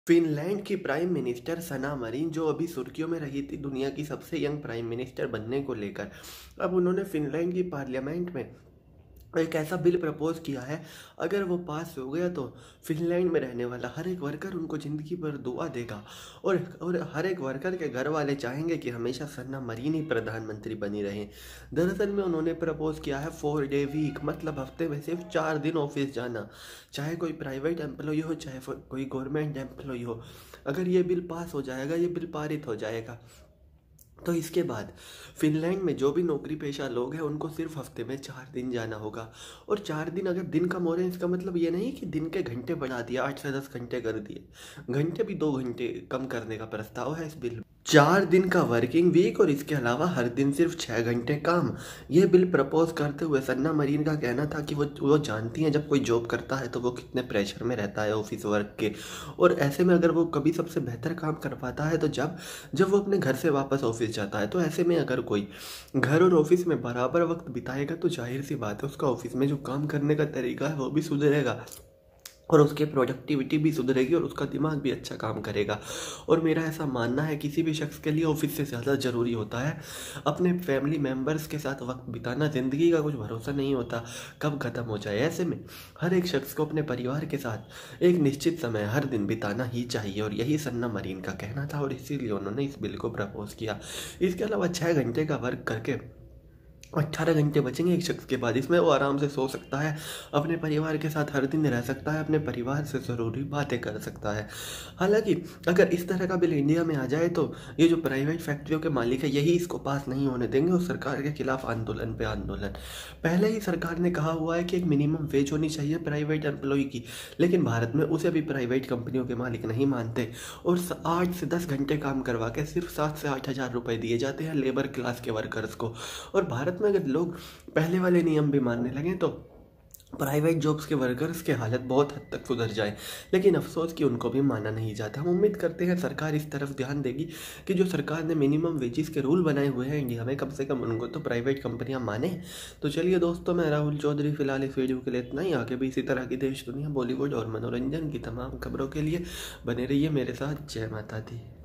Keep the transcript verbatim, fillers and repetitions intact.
Finland की prime minister सना marine जो अभी सुर्खियों में रही थी दुनिया की सबसे यंग प्राइम मिनिस्टर बनने को लेकर, अब उन्होंने फिनलैंड की पार्लियामेंट में एक ऐसा बिल प्रपोज किया है। अगर वो पास हो गया तो फिनलैंड में रहने वाला हर एक वर्कर उनको ज़िंदगी भर दुआ देगा। और और हर एक वर्कर के घर वाले चाहेंगे कि हमेशा सन्ना मरीन ही प्रधानमंत्री बनी रहे। दरअसल में उन्होंने प्रपोज किया है फोर डे वीक, मतलब हफ्ते में सिर्फ चार दिन ऑफिस जाना, चाहे कोई प्राइवेट एम्प्लॉय हो चाहे कोई गवर्नमेंट एम्प्लॉय हो। अगर ये बिल पास हो जाएगा, ये बिल पारित हो जाएगा, तो इसके बाद फिनलैंड में जो भी नौकरी पेशा लोग हैं उनको सिर्फ हफ्ते में चार दिन जाना होगा। और चार दिन अगर दिन कम हो रहे हैं, इसका मतलब ये नहीं कि दिन के घंटे बढ़ा दिया, आठ से दस घंटे कर दिए, घंटे भी दो घंटे कम करने का प्रस्ताव है इस बिल में। चार दिन का वर्किंग वीक और इसके अलावा हर दिन सिर्फ छः घंटे काम। ये बिल प्रपोज करते हुए सन्ना मरीन का कहना था कि वो वो जानती हैं जब कोई जॉब करता है तो वो कितने प्रेशर में रहता है ऑफिस वर्क के, और ऐसे में अगर वो कभी सबसे बेहतर काम कर पाता है तो जब जब वो अपने घर से वापस ऑफिस जाता है। तो ऐसे में अगर कोई घर और ऑफिस में बराबर वक्त बिताएगा तो जाहिर सी बात है उसका ऑफिस में जो काम करने का तरीका है वो भी सुधरेगा और उसकी प्रोडक्टिविटी भी सुधरेगी और उसका दिमाग भी अच्छा काम करेगा। और मेरा ऐसा मानना है किसी भी शख्स के लिए ऑफिस से ज़्यादा ज़रूरी होता है अपने फैमिली मेम्बर्स के साथ वक्त बिताना। ज़िंदगी का कुछ भरोसा नहीं होता कब ख़त्म हो जाए। ऐसे में हर एक शख्स को अपने परिवार के साथ एक निश्चित समय हर दिन बिताना ही चाहिए, और यही सन्ना मरीन का कहना था और इसीलिए उन्होंने इस बिल को प्रपोज किया। इसके अलावा छः घंटे का वर्क करके अट्ठारह घंटे बचेंगे एक शख्स के बाद। इसमें वो आराम से सो सकता है, अपने परिवार के साथ हर दिन रह सकता है, अपने परिवार से ज़रूरी बातें कर सकता है। हालांकि अगर इस तरह का बिल इंडिया में आ जाए तो ये जो प्राइवेट फैक्ट्रियों के मालिक है यही इसको पास नहीं होने देंगे और सरकार के खिलाफ आंदोलन पे आंदोलन। पहले ही सरकार ने कहा हुआ है कि एक मिनिमम वेज होनी चाहिए प्राइवेट एम्प्लॉय की, लेकिन भारत में उसे भी प्राइवेट कंपनियों के मालिक नहीं मानते और आठ से दस घंटे काम करवा के सिर्फ सात से आठ हज़ार रुपये दिए जाते हैं लेबर क्लास के वर्कर्स को। और भारत में अगर लोग पहले वाले नियम भी मानने लगे तो प्राइवेट जॉब्स के वर्कर्स की हालत बहुत हद तक सुधर जाए, लेकिन अफसोस कि उनको भी माना नहीं जाता। हम उम्मीद करते हैं सरकार इस तरफ ध्यान देगी कि जो सरकार ने मिनिमम वेजेस के रूल बनाए हुए हैं इंडिया में, कम से कम उनको तो प्राइवेट कंपनियां माने। तो चलिए दोस्तों, मैं राहुल चौधरी फिलहाल इस वीडियो के लिए इतना ही। आगे भी इसी तरह की देश दुनिया बॉलीवुड और मनोरंजन की तमाम खबरों के लिए बने रहिए मेरे साथ। जय माता दी।